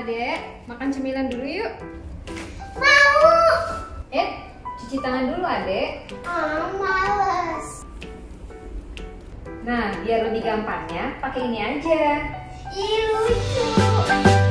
Adek, makan cemilan dulu yuk. Mau. Cuci tangan dulu Adek. Males. Nah, biar lebih gampangnya, pakai ini aja. Ih, lucu.